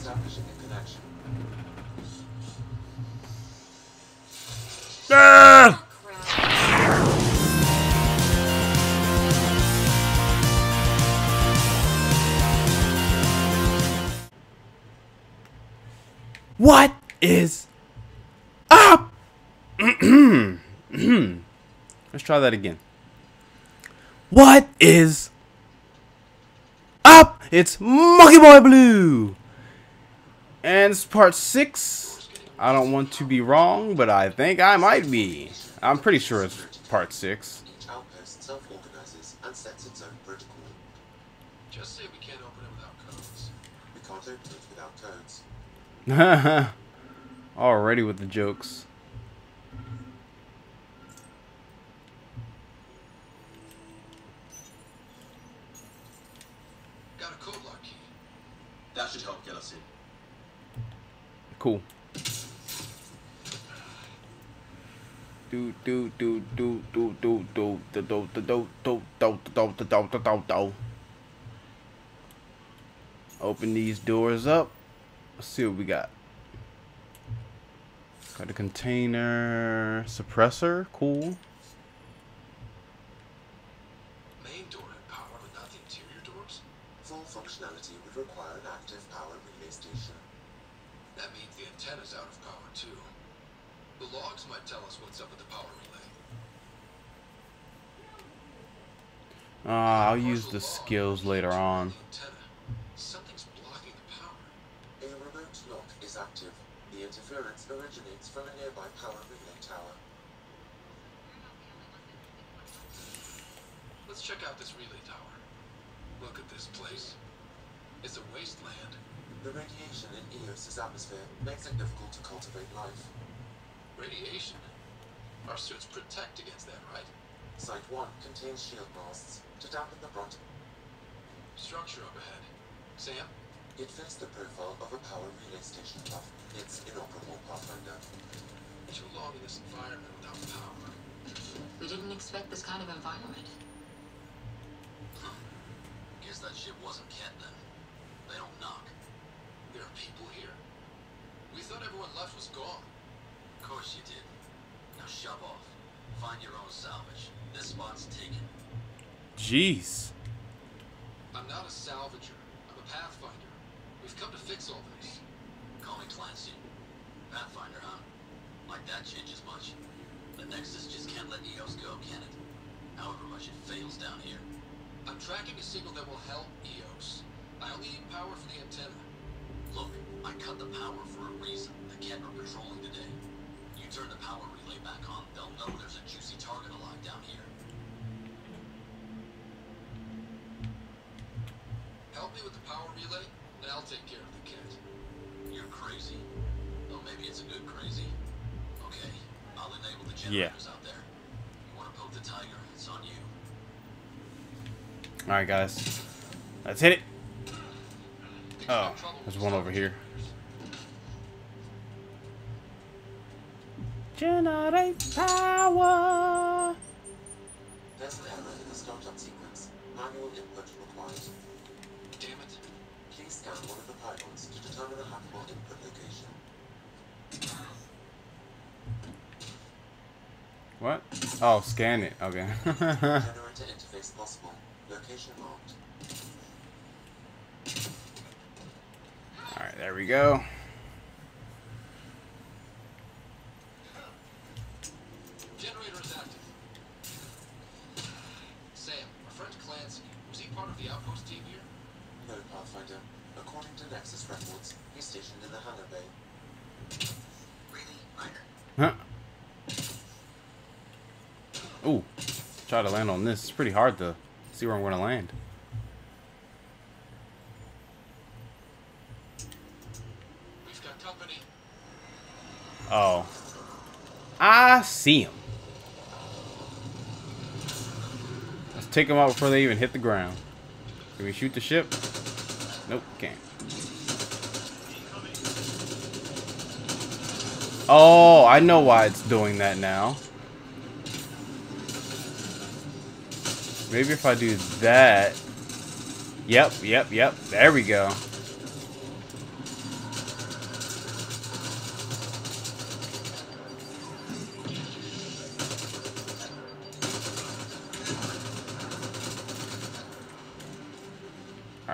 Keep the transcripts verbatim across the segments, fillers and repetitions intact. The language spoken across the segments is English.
Establishing a connection. Ah! What is up? Let's try that again. What is up? It's Monkey Boy Blue. And it's part six. I don't want to be wrong, but I think I might be. I'm pretty sure it's part six. Each outpost self-organizes and sets its own protocol. Just say we can't open it without codes. We can't open it without codes. Already with the jokes. Got a code lock key. That should help get us in. Cool. Do do do do do do do do do do do do do do do do do. Open these doors up. Let's see what we got. Got a container suppressor. Cool. Main door had power, but not the interior doors. Full functionality would require an active power relay station. That means the antenna's out of power too. The logs might tell us what's up with the power relay. Uh, I'll use the skills later on. Something's blocking the power. A remote lock is active. The interference originates from a nearby power relay tower. Let's check out this relay tower. Look at this place. It's a wasteland. The radiation in Eos's atmosphere makes it difficult to cultivate life. Radiation? Our suits protect against that, right? Site one contains shield masts to dampen the brunt. Structure up ahead. Sam? It fits the profile of a power relay station buff. It's inoperable, Pathfinder. Too long in this environment without power. We didn't expect this kind of environment. Huh. Guess that ship wasn't Kent then. They don't knock. There are people here. We thought everyone left was gone. Of course you did. Now shove off. Find your own salvage. This spot's taken. Jeez. I'm not a salvager. I'm a pathfinder. We've come to fix all this. Call me Clancy. Pathfinder, huh? Like that changes much. The Nexus just can't let Eos go, can it? However much it fails down here. I'm tracking a signal that will help Eos. I only need power for the antenna. Look, I cut the power for a reason. The Kent are patrolling today. You turn the power relay back on, they'll know there's a juicy target alive down here. Help me with the power relay, and I'll take care of the Kent. You're crazy. Oh, maybe it's a good crazy. Okay, I'll enable the generators out there. You want to poke the tiger, it's on you. All right, guys. Let's hit it. Oh, there's one over here. Generate power. There's an error in the startup sequence. Manual input required. Damn it. Please scan one of the pylons to determine a hackable input location. What? Oh, scan it. Okay. Generator interface possible. Location marked. All right, there we go. Generator is active. Sam, our friend Clancy, was he part of the outpost team here? No, Pathfinder. According to Nexus records, he's stationed in the hangar bay. Really? Huh. Ooh. Try to land on this. It's pretty hard to see where I'm going to land. We've got company. Oh. I see him. Let's take them out before they even hit the ground. Can we shoot the ship? Nope, can't. Oh, I know why it's doing that now. Maybe if I do that. Yep, yep, yep. There we go.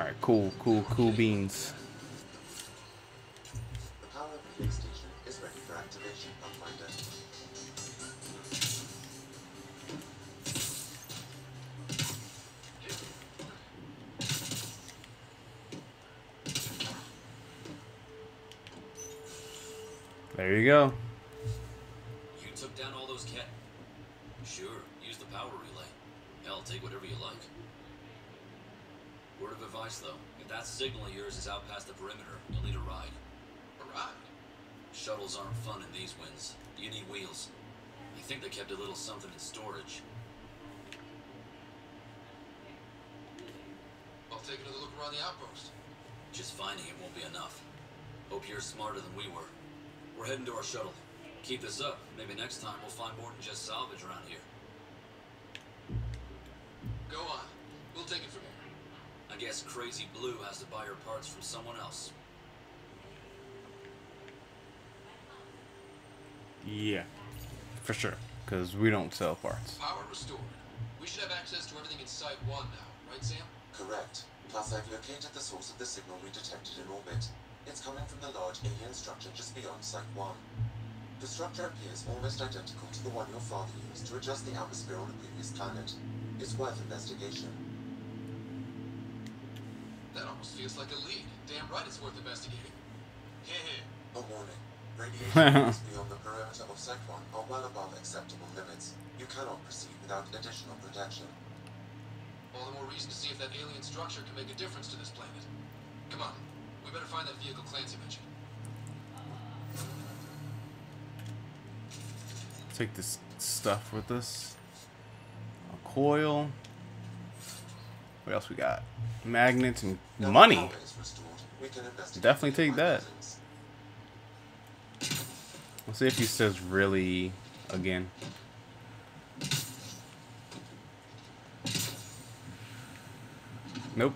Alright, cool, cool, cool beans. The power relay station is ready for activation, Pathfinder. There you go. You took down all those cat. Sure, use the power relay. Hell, take whatever you like. Word of advice, though. If that signal of yours is out past the perimeter, you'll need a ride. A ride? Shuttles aren't fun in these winds. You need wheels. I think they kept a little something in storage. I'll take another look around the outpost. Just finding it won't be enough. Hope you're smarter than we were. We're heading to our shuttle. Keep this up. Maybe next time we'll find more than just salvage around here. Go on. We'll take it from here. I guess Crazy Blue has to buy her parts from someone else. Yeah, for sure. Because we don't sell parts. Power restored. We should have access to everything in Site one now, right, Sam? Correct. Plus, I've located the source of the signal we detected in orbit. It's coming from the large alien structure just beyond Site one. The structure appears almost identical to the one your father used to adjust the atmosphere on the previous planet. It's worth investigation. That almost feels like a lead. Damn right it's worth investigating. Heh. A warning. Radiation levels beyond the perimeter of Site one are well above acceptable limits. You cannot proceed without additional protection. All the more reason to see if that alien structure can make a difference to this planet. Come on. We better find that vehicle Clancy mentioned. Take this stuff with us. A coil. What else we got? Magnets and Now money. the power is restored, we can investigate Definitely the take that. mechanisms. Let's see if he says really again. Nope.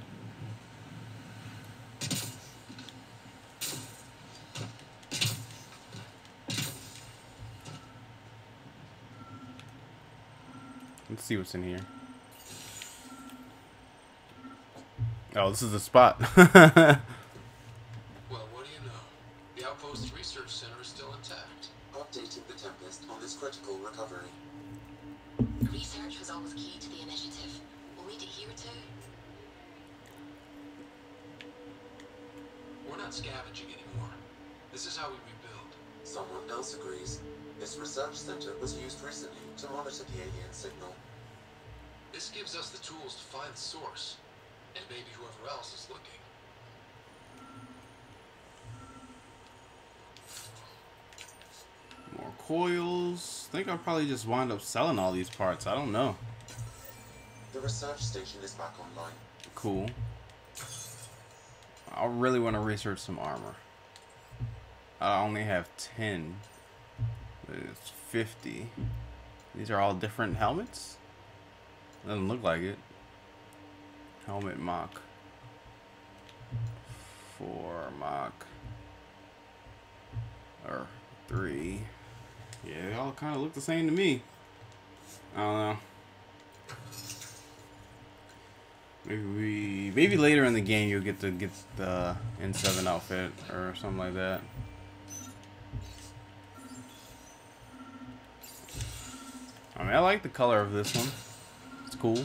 Let's see what's in here. Oh, this is the spot. Well, what do you know? The Outpost's research center is still intact. Updating the Tempest on this critical recovery. Research was always key to the initiative. We'll need it here too. We're not scavenging anymore. This is how we rebuild. Someone else agrees. This research center was used recently to monitor the alien signal. This gives us the tools to find the source. And maybe whoever else is looking. More coils. I think I'll probably just wind up selling all these parts. I don't know. The research station is back online. Cool. I really want to research some armor. I only have ten. It's fifty. These are all different helmets? Doesn't look like it. Helmet mock. Four mock. Or three. Yeah, they all kind of look the same to me. I don't know. Maybe we, maybe later in the game you'll get to get the N seven outfit or something like that. I mean, I like the color of this one. It's cool.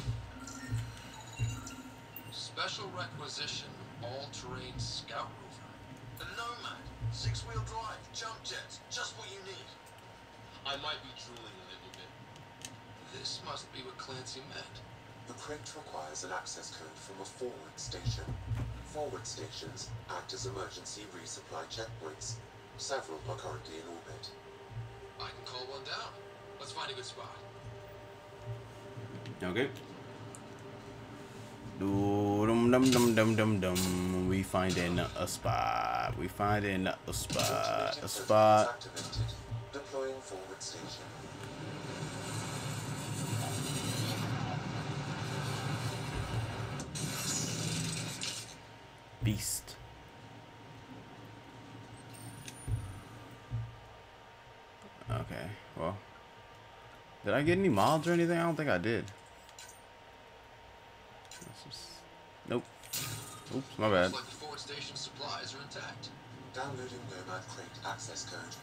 Special requisition, all-terrain scout rover. A Nomad, six-wheel drive, jump jets, just what you need. I might be drooling a little bit. This must be what Clancy meant. The crate requires an access code from a forward station. Forward stations act as emergency resupply checkpoints. Several are currently in orbit. I can call one down. Let's find a good spot. Okay. Dum dum dum dum dum dum. We finding a spot. We finding a spot. A spot. Activated. Deploying forward station. Beast. Okay. Well, did I get any mods or anything? I don't think I did. Nope. Oops, my bad. Looks like the forward station supplies are intact. Downloading Nomad Crate access code.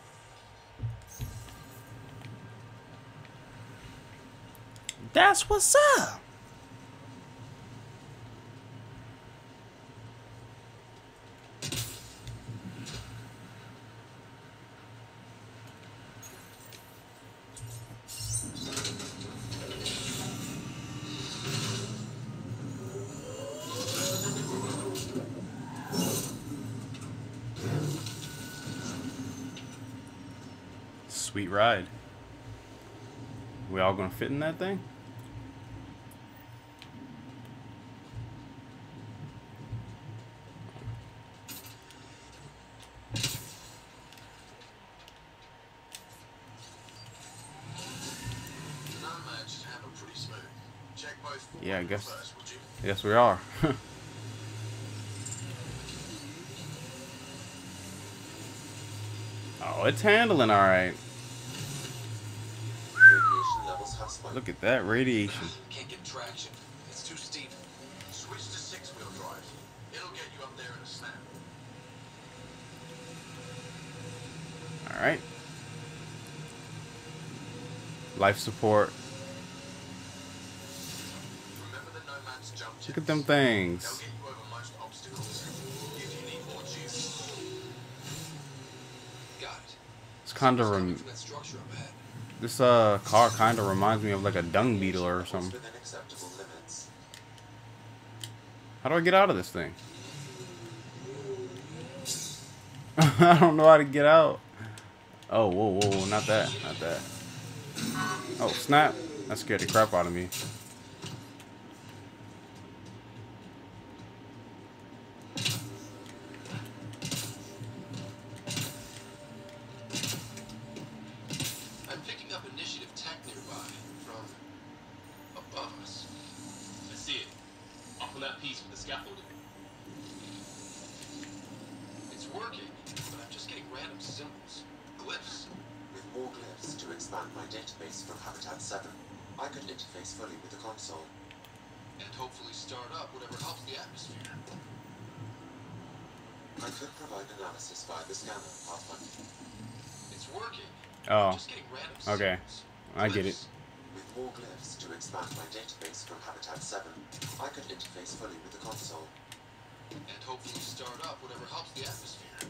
That's what's up. Sweet ride. We all gonna fit in that thing? Nomad should handle pretty smooth. Check both forward Yeah, I and guess. reverse, would you? Yes, we are. Oh, it's handling all right. Radiation levels have spiked. Look at that radiation. Can't get traction. It's too steep. Switch to six-wheel drive. It'll get you up there in a snap. All right. Life support. Remember the Nomad's jump jets? Look at them They'll things. get you over most obstacles. If you need more juice. Got it. It's kind of Something's coming rem from that structure up ahead. this uh car kind of reminds me of like a dung beetle or Levels something. within acceptable limits. How do I get out of this thing? I don't know how to get out. Oh, whoa, whoa, whoa, not that, not that. Oh, snap. That scared the crap out of me. I'm picking up initiative tech nearby from above us. I see it. Up on that piece with the scaffolding. It's working, but I'm just getting random symbols. Glyphs. With more glyphs to expand my database from Habitat seven, I could interface fully with the console. And hopefully start up whatever helps the atmosphere. I could provide analysis via the scanner, Pathfinder. It's working. Oh, Just getting random okay. symbols. I get it. Glyphs. With more glyphs to expand my database from Habitat seven, I could interface fully with the console. And hopefully start up whatever helps the atmosphere.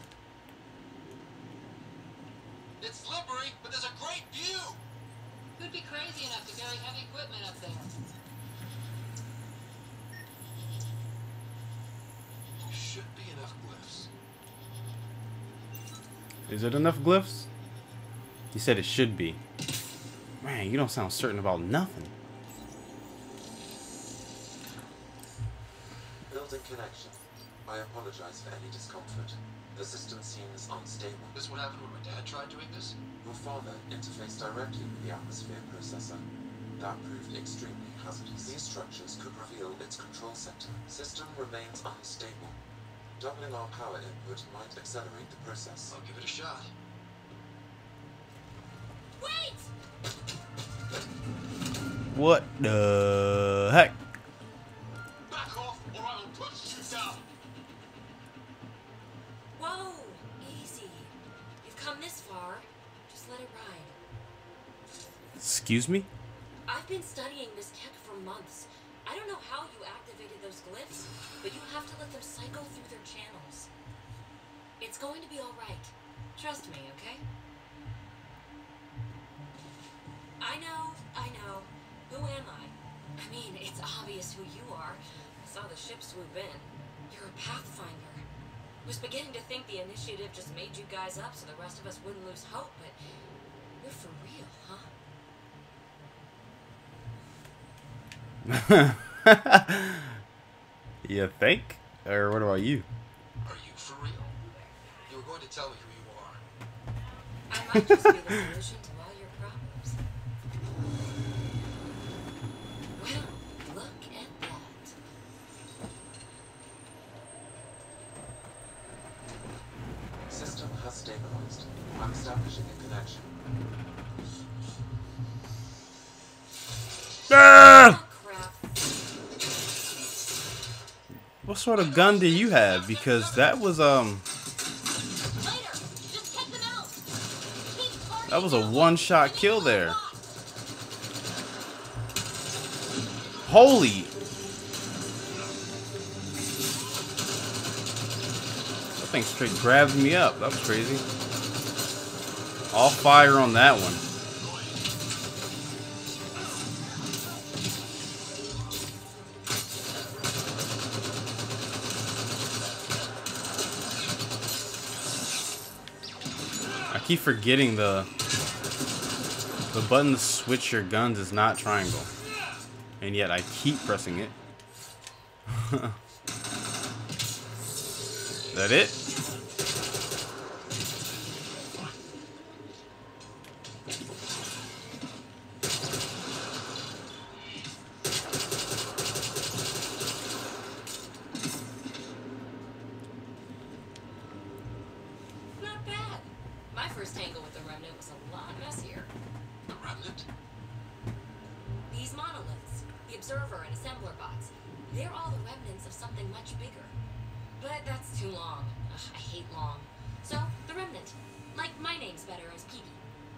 It's slippery, but there's a great view! Who'd be crazy enough to carry heavy equipment up there? Should be enough glyphs. Is it enough glyphs? You said it should be. Man, you don't sound certain about nothing. Building connection. I apologize for any discomfort. The system seems unstable. This is what happened when my dad tried doing this? Your father interfaced directly with the atmosphere processor. That proved extremely hazardous. These structures could reveal its control center. System remains unstable. Doubling our power input might accelerate the process. I'll give it a shot. Wait! What the heck? Back off, or I will push you down. Whoa! Easy. You've come this far. Just let it ride. Excuse me? I've been studying this tech for months. I don't know how you activated those glyphs, but you have to let them cycle through their channels. It's going to be all right. Trust me, okay? I know, I know. Who am I? I mean, it's obvious who you are. I saw the ship swoop in. You're a pathfinder. I was beginning to think the initiative just made you guys up so the rest of us wouldn't lose hope, but you're for real, huh? You think? Or what about you? Are you for real? You were going to tell me who you are. I might just be the solution to all your problems. Well, look at that. System has stabilized. I'm establishing a connection. Ah! Oh, crap. what sort of gun do you have? Because that was um Later, just take them out. Keep that was a targeting one-shot kill there. Holy! That thing straight grabbed me up. That was crazy. All fire on that one. I keep forgetting the the button to switch your guns is not triangle, and yet I keep pressing it. That it? Not bad. My first tangle with the Remnant was a lot messier. The remnant? These monoliths, the Observer and Assembler bots, they're all the remnants of something much bigger. But that's too long. Ugh, I hate long. So, the Remnant. Like, my name's better as Peebee.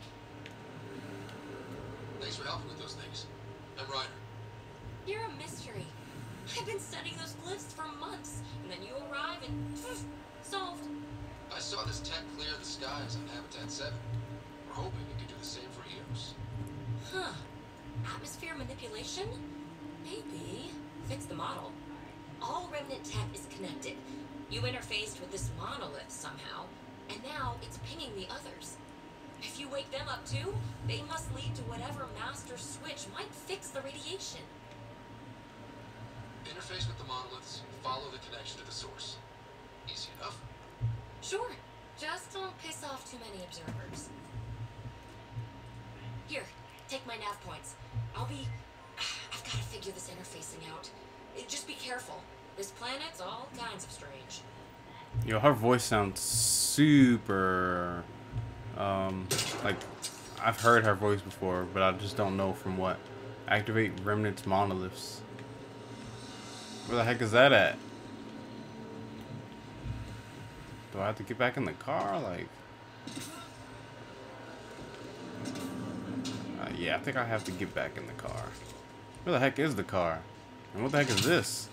Thanks for helping with those things. I'm Ryder. You're a mystery. I've been studying those glyphs for months, and then you arrive and poof, solved. I saw this tech clear the skies on Habitat seven. We're hoping we can do the same for Eos. Huh. Atmosphere manipulation? Maybe. Fits the model. All Remnant tech is connected. You interfaced with this monolith somehow, and now it's pinging the others. If you wake them up too, they must lead to whatever master switch might fix the radiation. Interface with the monoliths, follow the connection to the source. Easy enough. Sure. Just don't piss off too many observers. Here, take my nav points. I'll be... I've got to figure this interfacing out. Just be careful. This planet's all kinds of strange. Yo, her voice sounds super, um, like, I've heard her voice before, but I just don't know from what. Activate Remnant's monoliths. Where the heck is that at? Do I have to get back in the car? Like, uh, yeah, I think I have to get back in the car. Where the heck is the car? And what the heck is this?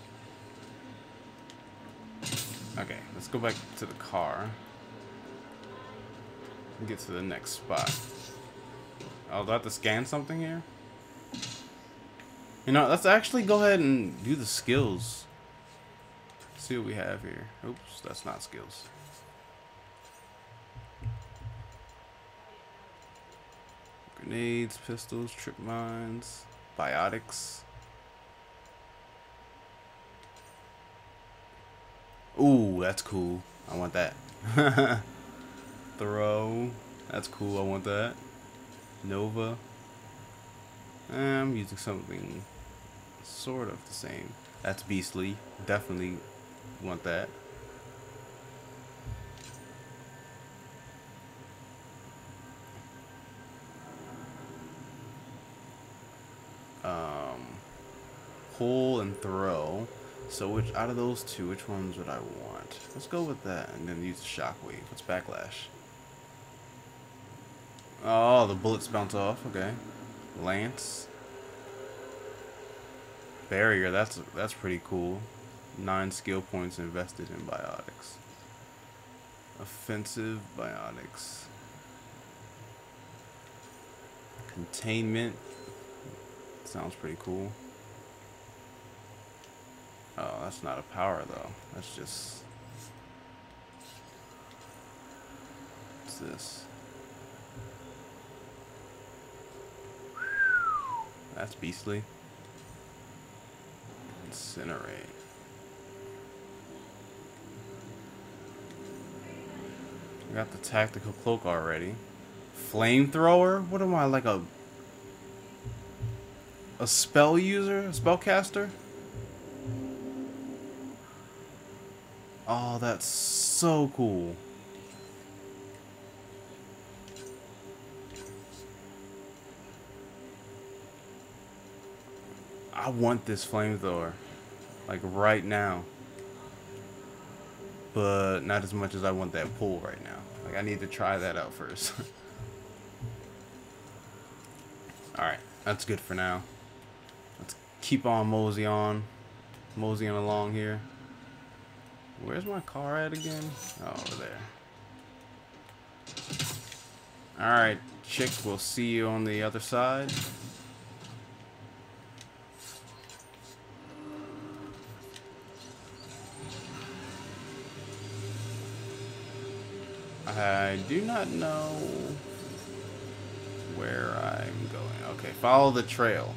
Okay, let's go back to the car. And get to the next spot. Oh, do I have to scan something here? You know, let's actually go ahead and do the skills. See what we have here. Oops, that's not skills. Grenades, pistols, trip mines, biotics. Ooh, that's cool. I want that. Throw. That's cool. I want that. Nova. I'm using something sort of the same. That's beastly. Definitely want that. Um, pull and throw. So which out of those two, which ones would I want? Let's go with that and then use the shockwave. What's backlash? Oh, the bullets bounce off. Okay. Lance. Barrier. That's that's pretty cool. Nine skill points invested in biotics. Offensive biotics. Containment. Sounds pretty cool. Oh, that's not a power though. That's just... What's this? That's beastly. Incinerate. I got the tactical cloak already. Flamethrower? What am I, like a... A spell user? A spellcaster? Oh, that's so cool. I want this flamethrower. Like right now. but not as much as I want that pool right now. Like, I need to try that out first. Alright, that's good for now. Let's keep on mosey on. Moseying along here. Where's my car at again? Oh, over there. Alright, chick, we'll see you on the other side. I do not know where I'm going. Okay, follow the trail.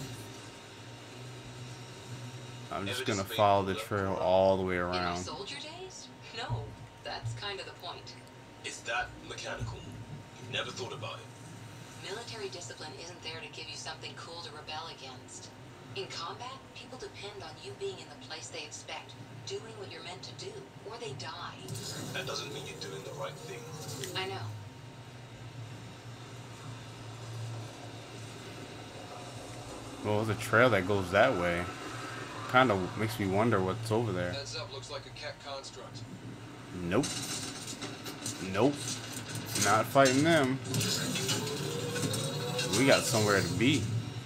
I'm just gonna follow the trail all the way In my around. soldier days? No, that's kind of the point. Is that mechanical? You've never thought about it. Military discipline isn't there to give you something cool to rebel against. In combat, people depend on you being in the place they expect, doing what you're meant to do, or they die. That doesn't mean you're doing the right thing. I know. Well, there's a trail that goes that way. Kind of makes me wonder what's over there. Heads up, looks like a cat construct. Nope. Nope. Not fighting them. We got somewhere to be.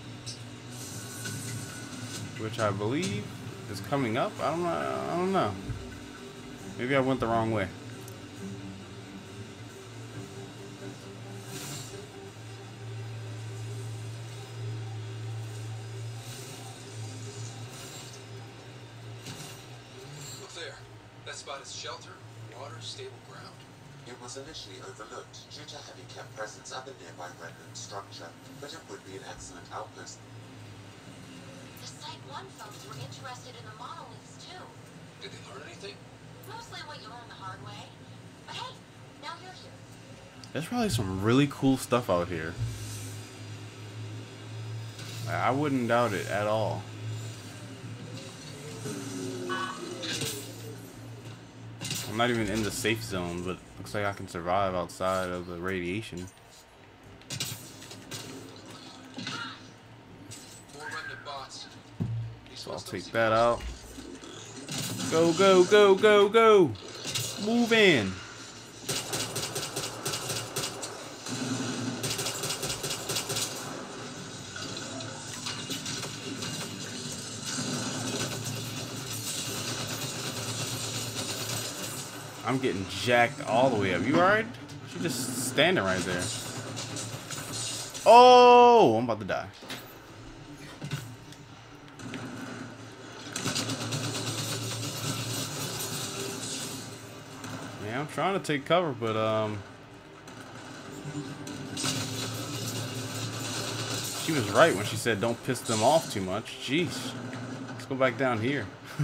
Which I believe is coming up. I don't know. I don't know. Maybe I went the wrong way. Look there. That spot is shelter, water, stable ground. It was initially overlooked due to heavy kept presence at the nearby remnant structure, but it would be an excellent outpost. The Site One folks were interested in the monoliths too. Did they learn anything? Mostly what you learn the hard way. But hey, now you're here. There's probably some really cool stuff out here. I wouldn't doubt it at all. I'm not even in the safe zone, but looks like I can survive outside of the radiation. More remnant bots. These So I'll ones don't take seem that hostile. out. Go, go, go, go, go! Move in! I'm getting jacked all the way up. You alright? She's just standing right there. Oh! I'm about to die. Yeah, I'm trying to take cover, but um she was right when she said don't piss them off too much. Jeez. Let's go back down here.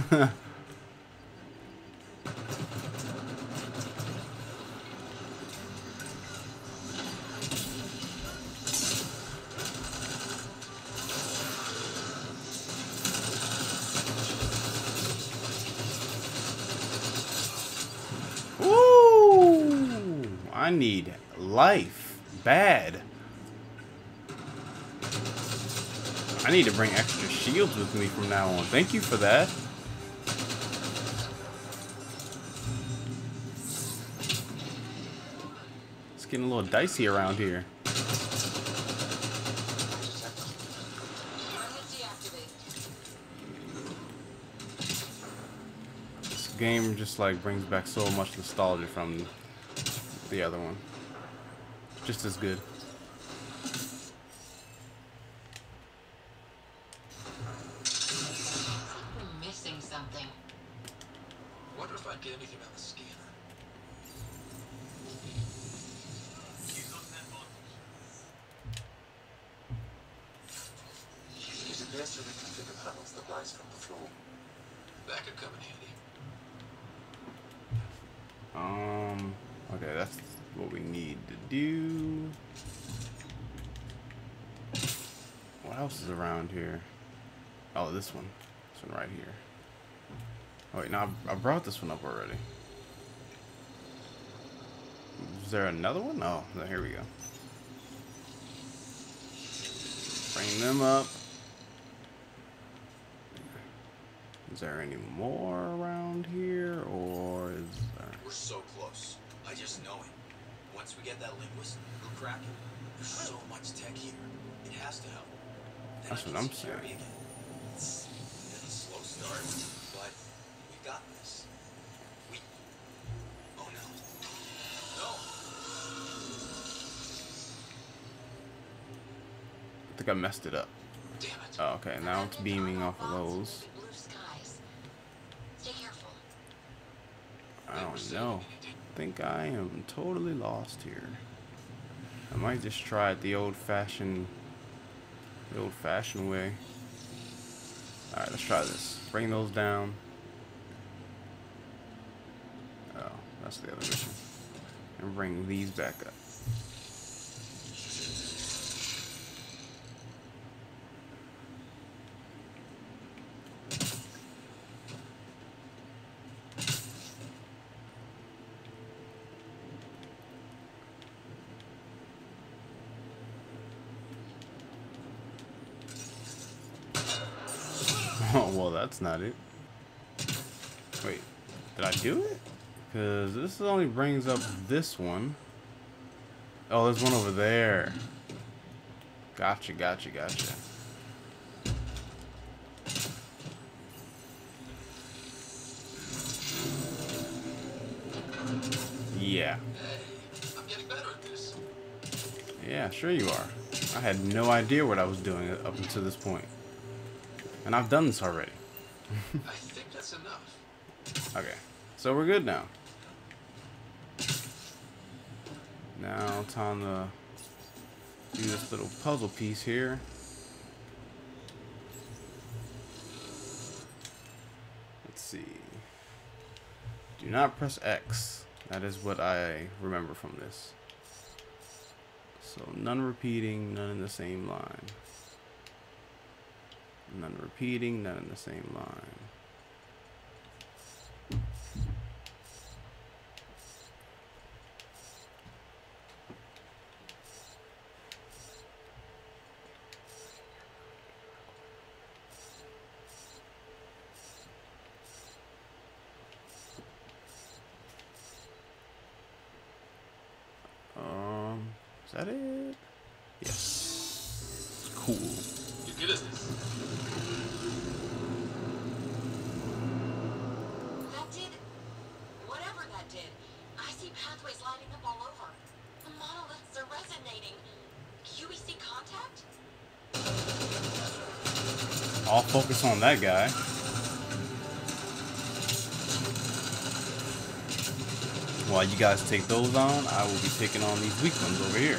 Ooh, I need life bad. I need to bring extra shields with me from now on. Thank you for that. It's getting a little dicey around here. This game just like brings back so much nostalgia from the other one. Just as good. We're missing something. Wonder if I'd get anything on the scanner. It appears to reconfigure panels that rise from the floor. That could come in handy. Um, okay, that's what we need to do. What else is around here? Oh, this one. This one right here. Oh, wait, no, I, I brought this one up already. Is there another one? Oh, no, here we go. Bring them up. Is there any more around here, or is We're so close. I just know it. Once we get that linguist, we'll crack it. There's so much tech here. It has to help. Then That's I what can I'm see saying. Jerry again. It's been a slow start, but we got this. We... Oh no. No! I think I messed it up. Damn it. Oh, okay, now it's beaming off of those. Blue skies. Stay careful. I don't know. I think I am totally lost here. I might just try it the old-fashioned, the old-fashioned way. All right, let's try this. Bring those down. Oh, that's the other mission. And bring these back up. Oh, well, that's not it. Wait, did I do it? Because this only brings up this one. Oh, there's one over there. Gotcha, gotcha, gotcha. Yeah. Hey, I'm getting better at this. Yeah, sure you are. I had no idea what I was doing up until this point. And I've done this already. I think that's enough. Okay, so we're good now. Now time to do this little puzzle piece here. Let's see. Do not press X. That is what I remember from this. So none repeating, none in the same line. None repeating, none in the same line. Um, is that it? Yes. Cool. You're good at this. That did... whatever that did. I see pathways lighting up all over. The monoliths are resonating. Q E C contact? I'll focus on that guy. While you guys take those on, I will be taking on these weak ones over here.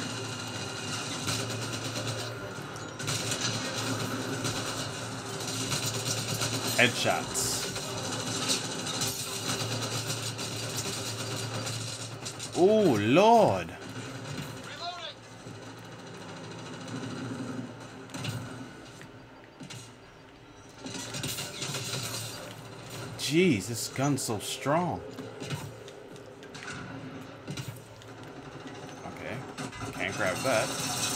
Headshots. Oh, Lord. Jeez, this gun's so strong. Okay, can't grab that.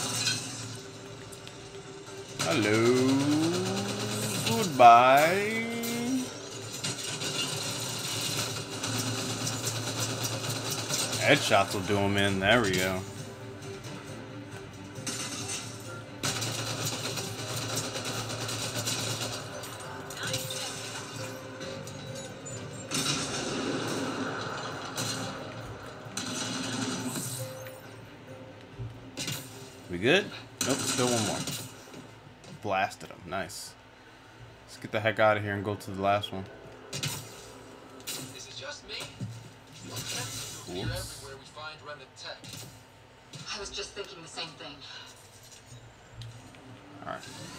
Hello. Goodbye. Headshots will do him in. There we go. We good? Nope, still one more. Blasted him. Nice. Let's get the heck out of here and go to the last one. Is it just me? What tends to appear everywhere we find remnant tech? I was just thinking the same thing. Alright.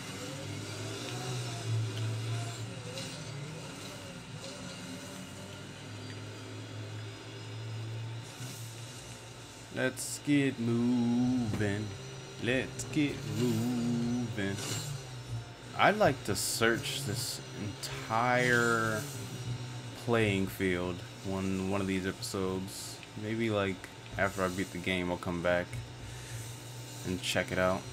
Let's get moving. Let's get moving. I'd like to search this entire playing field one one of these episodes. Maybe like after I beat the game, I'll come back and check it out.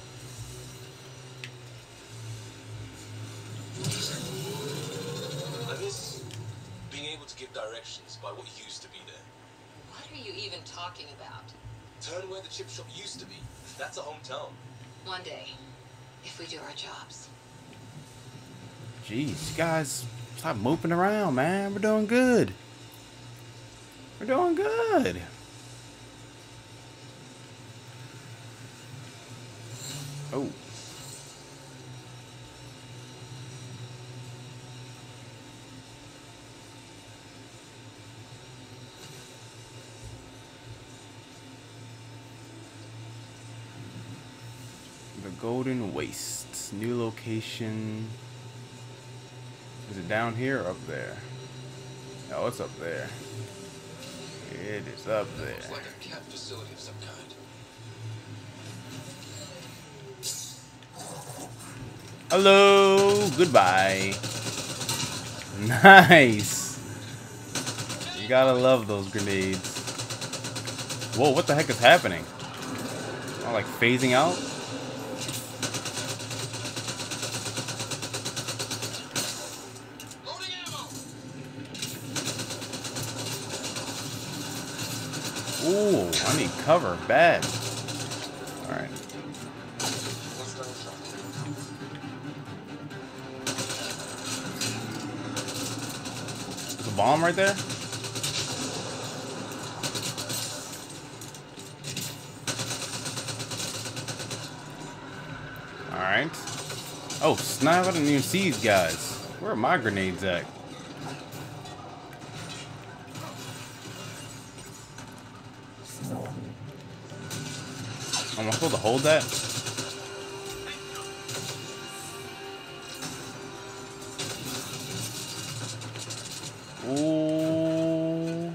I miss being able to give directions by what used to be there. What are you even talking about? Turn where the chip shop used to be. That's a hometown. One day, if we do our jobs. Jeez, you guys, stop moping around, man. We're doing good. We're doing good. Oh. The Golden Waste. New location. Is it down here or up there? Oh, it's up there. It is up there. Looks like a cat facility of some kind. Hello, goodbye. Nice. You gotta love those grenades. Whoa, what the heck is happening? Oh, like phasing out? Loading ammo. Ooh, I need cover bad. Alright. There's a bomb right there? Alright. Oh, snap, I didn't even see these guys. Where are my grenades at? Am I supposed to hold that? Ooh.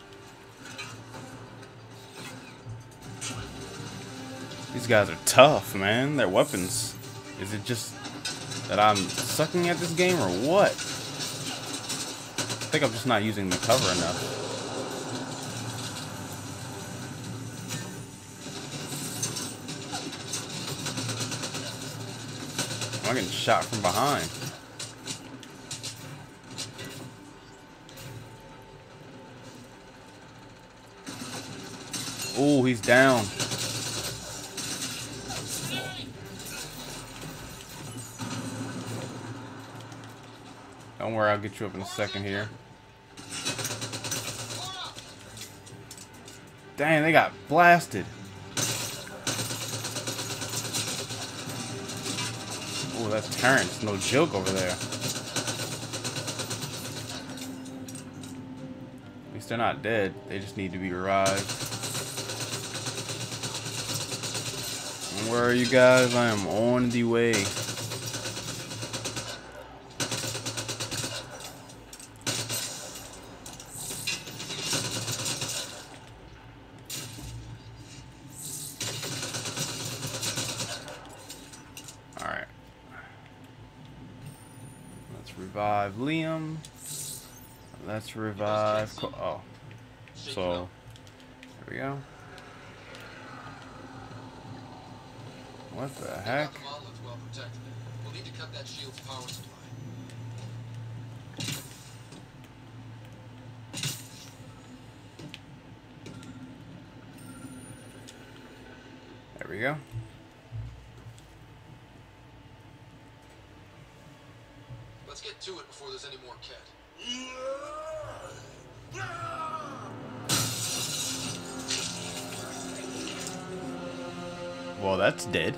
These guys are tough, man. Their weapons. Is it just that I'm sucking at this game or what? I think I'm just not using the cover enough. I'm getting shot from behind. Oh, he's down. Don't worry, I'll get you up in a second here. Dang, they got blasted. Oh, that's Terrence. No joke over there. At least they're not dead. They just need to be revived. And where are you guys? I am on the way. Alright. Let's revive Liam. Let's revive. Co oh. So, there we go. What the heck? Well protected. We'll need to cut that shield's power supply. There we go. Let's get to it before there's any more Ket. Well, that's dead.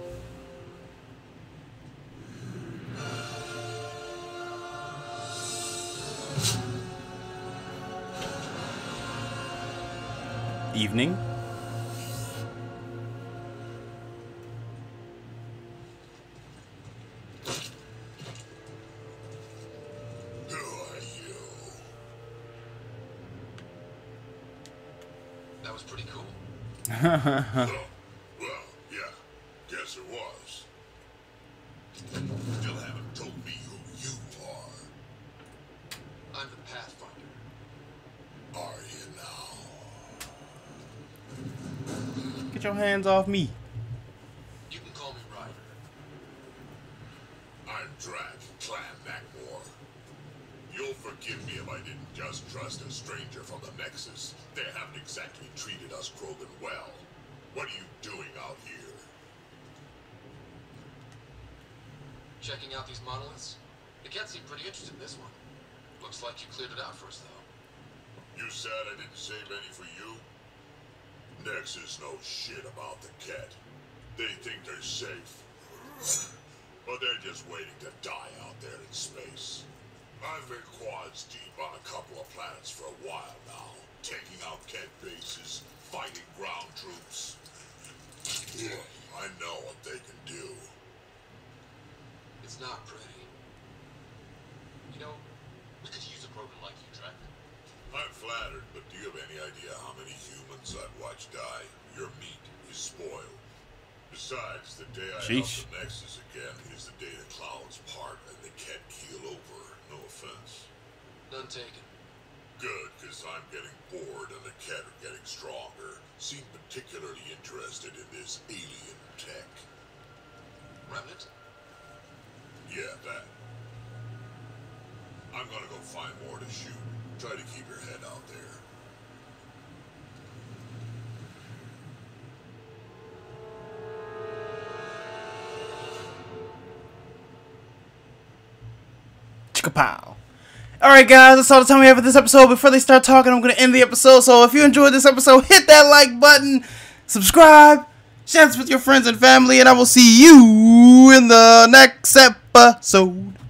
Evening. Who are you? That was pretty cool. Oh, well, yeah, guess it was. Still haven't told me who you are. I'm the Pathfinder. Are you now? Get your hands off me. You can call me Ryder. I'm Drac, Clan Macmore. You'll forget forgive me if I didn't just trust a stranger from the Nexus. They haven't exactly treated us Krogan well. What are you doing out here? Checking out these monoliths? The cat seemed pretty interested in this one. Looks like you cleared it out for us, though. You said I didn't save any for you? Nexus knows shit about the cat. They think they're safe. But they're just waiting to die out there in space. I've been quads deep on a couple of planets for a while now, taking out cat bases, fighting ground troops. I know what they can do. It's not pretty. You know, we could use a program like you, Trek. I'm flattered, but do you have any idea how many humans I'd watch die? Your meat is spoiled. Besides, the day I help Sheesh. the Nexus again is the day the clouds part and the cat keel over. No offense. None taken. Good, because I'm getting bored and the cat are getting stronger. Seem particularly interested in this alien tech. Remnant? Yeah, that. I'm gonna go find more to shoot. Try to keep your head out there. Chicka-pow. Alright guys, that's all the time we have for this episode. Before they start talking, I'm going to end the episode. So if you enjoyed this episode, hit that like button, subscribe, share this with your friends and family, and I will see you in the next episode.